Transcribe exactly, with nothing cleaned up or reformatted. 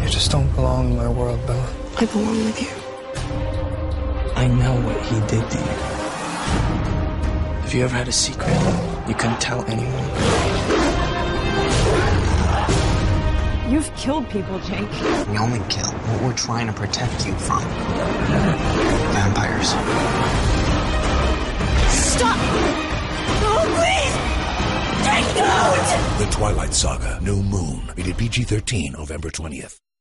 You just don't belong in my world, Bella. I belong with you. I know what he did to you. Have you ever had a secret you couldn't tell anyone? You've killed people, Jake. We only kill what we're trying to protect you from. Vampires. Stop! No, please! Jake, don't! The Twilight Saga: New Moon. Rated P G thirteen, November twentieth.